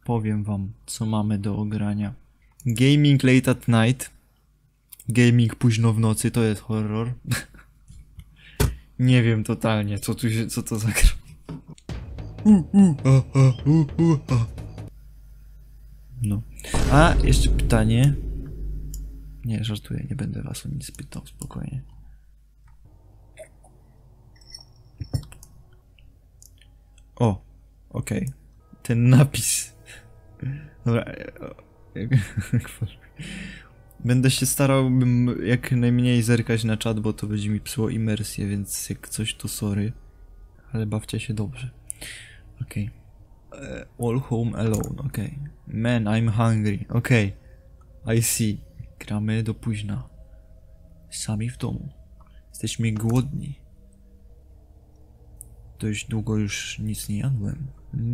powiem wam, co mamy do ogrania. Gaming late at night. Gaming późno w nocy, to jest horror. Nie wiem totalnie, co to za gra. No. A, jeszcze pytanie. Nie, żartuję, nie będę was o nic pytał, spokojnie. O, okej. Ten napis. Dobra. Będę się starał, jak najmniej zerkać na czat, bo to będzie mi psuło imersję, więc jak coś to sorry. Ale bawcie się dobrze. Okej. All home alone, okej. Man, I'm hungry, okej. I see. Gramy do późna. Sami w domu. Jesteśmy głodni. Dość długo już nic nie jadłem.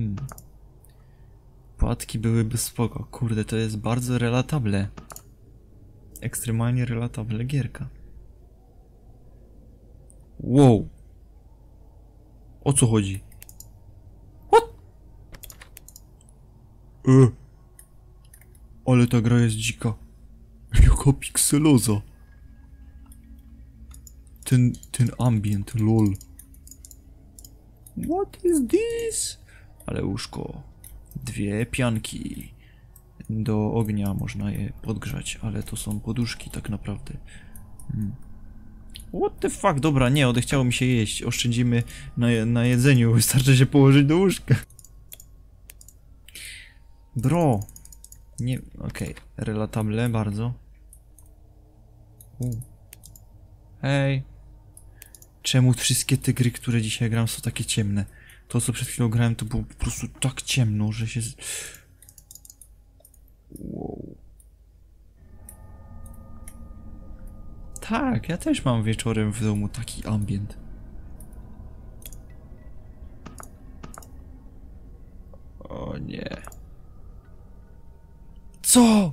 Płatki byłyby spoko. Kurde, to jest bardzo relatable. Ekstremalnie relatable gierka. Wow. O co chodzi? What? Ale ta gra jest dzika. Jaka pikseloza. Ten ambient, lol. What is this? Ale łóżko. 2 pianki. Do ognia można je podgrzać, ale to są poduszki tak naprawdę. What the fuck? Dobra, nie, odechciało mi się jeść. Oszczędzimy na jedzeniu, wystarczy się położyć do łóżka. Bro. Nie, okej. Relatable bardzo. Hej. Czemu wszystkie te gry, które dzisiaj gram, są takie ciemne? To, co przed chwilą grałem, to było po prostu tak ciemno, że się... Wow. Tak, ja też mam wieczorem w domu taki ambient. O nie. Co?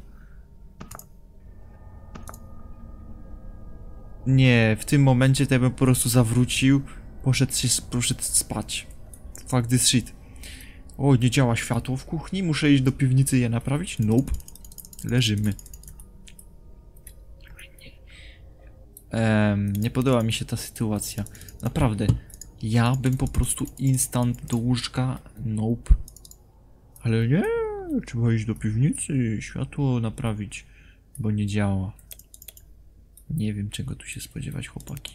Nie, w tym momencie to ja bym po prostu zawrócił, poszedł spać. Fuck this shit. O, nie działa światło w kuchni, muszę iść do piwnicy i je naprawić? Nope. Leżymy. Nie podoba mi się ta sytuacja. Naprawdę. Ja bym po prostu instant do łóżka. Nope. Ale nie, trzeba iść do piwnicy, światło naprawić, bo nie działa. Nie wiem, czego tu się spodziewać, chłopaki.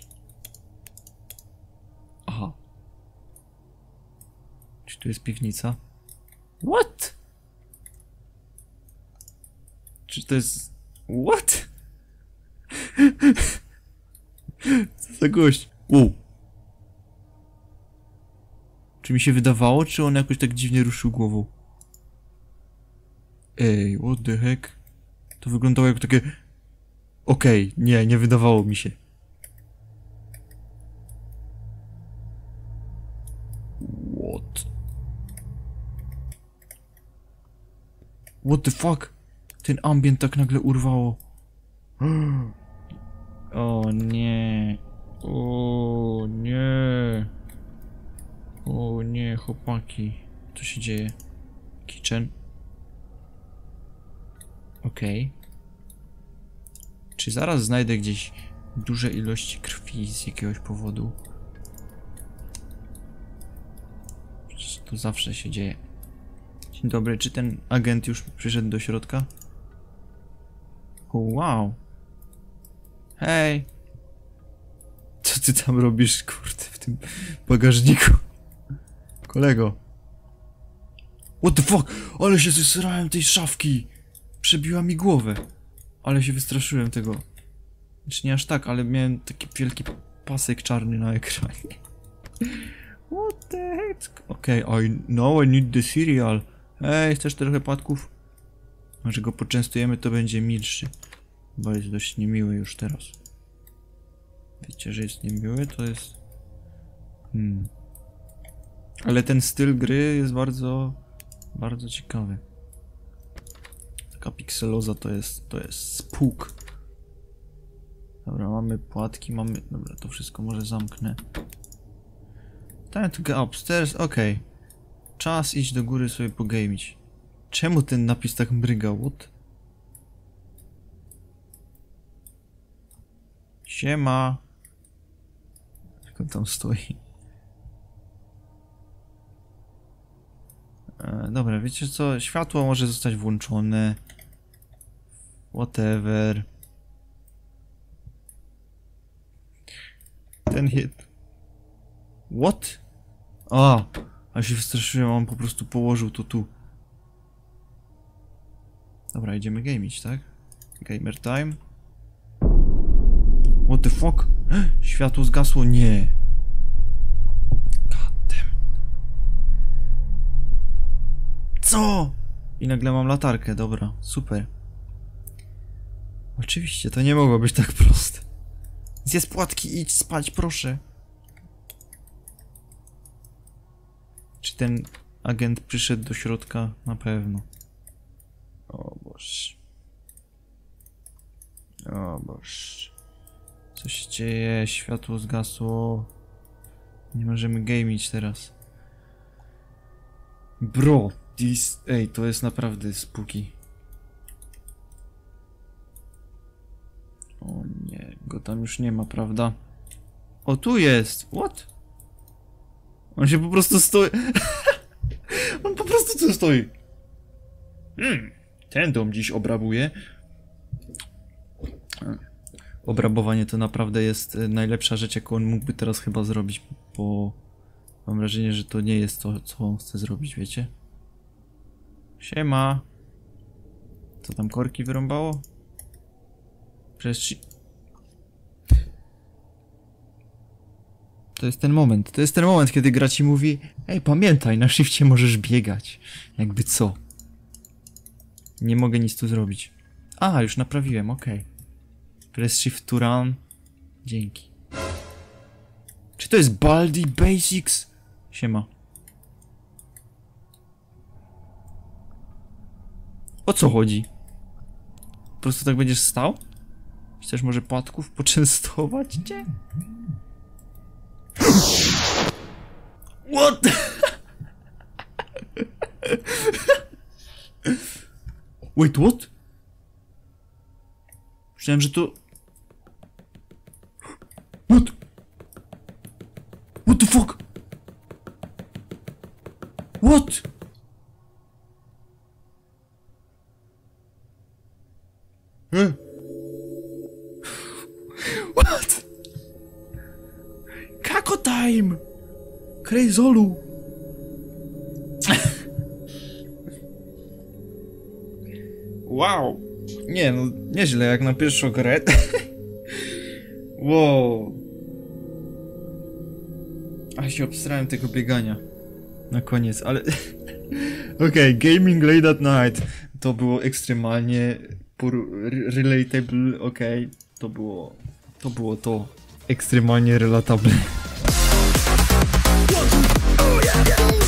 Aha. Czy tu jest piwnica? What? Czy to jest... What? Co za gość? Wow. Czy mi się wydawało, czy on jakoś tak dziwnie ruszył głową? Ej, what the heck? To wyglądało jak takie... Okej, nie wydawało mi się. What? What the fuck? Ten ambient tak nagle urwało. O nie. O nie. O nie, chłopaki. Co się dzieje? Kitchen. Okej. Czy zaraz znajdę gdzieś duże ilości krwi z jakiegoś powodu? Przecież to zawsze się dzieje. Dzień dobry, czy ten agent już przyszedł do środka? O, wow. Hej! Co ty tam robisz, kurde, w tym bagażniku? Kolego. What the fuck? Ale się zesrałem tej szafki! Przebiła mi głowę. Ale się wystraszyłem tego. Znaczy nie aż tak, ale miałem taki wielki pasek czarny na ekranie. What the heck? Okej, I need the cereal. Hej, chcesz trochę płatków? Może go poczęstujemy, to będzie milszy. Bo jest dość niemiły już teraz. Wiecie, że jest niemiły? To jest... Ale ten styl gry jest bardzo ciekawy. Taka pikseloza to jest spuk. Dobra, mamy płatki, mamy... Dobra, to wszystko może zamknę. Time to go upstairs, okej. Czas iść do góry sobie pogamić. Czemu ten napis tak mryga? What? Siema. Jak on tam stoi? Dobra, wiecie co? Światło może zostać włączone. Whatever. Ten hit. What? A się wystraszyłem, on po prostu położył to tu. Dobra, idziemy gamić, tak? Gamer time. What the fuck? Światło zgasło? Nie. God damn. Co? I nagle mam latarkę, dobra, super. Oczywiście, to nie mogło być tak proste. Zjedz płatki, idź spać, proszę. Czy ten agent przyszedł do środka? Na pewno. O Boże. O Boże. Co się dzieje? Światło zgasło. Nie możemy gamić teraz. Bro, ej, to jest naprawdę spooky. O nie, go tam już nie ma, prawda? O, tu jest! What? On się po prostu stoi. On po prostu tu stoi. Ten dom dziś obrabuje. Obrabowanie to naprawdę jest najlepsza rzecz, jaką on mógłby teraz chyba zrobić, bo mam wrażenie, że to nie jest to, co on chce zrobić, wiecie? Siema. Co tam, korki wyrąbało? Przecież... To jest ten moment, kiedy gra ci mówi: ej, pamiętaj, na shifcie możesz biegać. Jakby co? Nie mogę nic tu zrobić. A, już naprawiłem, okej. Press shift to run. Dzięki. Czy to jest Baldi Basics? Siema. O co chodzi? Po prostu tak będziesz stał? Chcesz może płatków poczęstować cię? What? Wait, what? Myślałem, że to... What? What the fuck? What? What? Kako time! Krejzolu! Wow! Nie no, nieźle jak na pierwszą grę. Wow! A się obstrałem tego biegania. Na koniec, ale... Okej, gaming late at night. To było ekstremalnie... relatable, okej. To było to. Ekstremalnie relatable.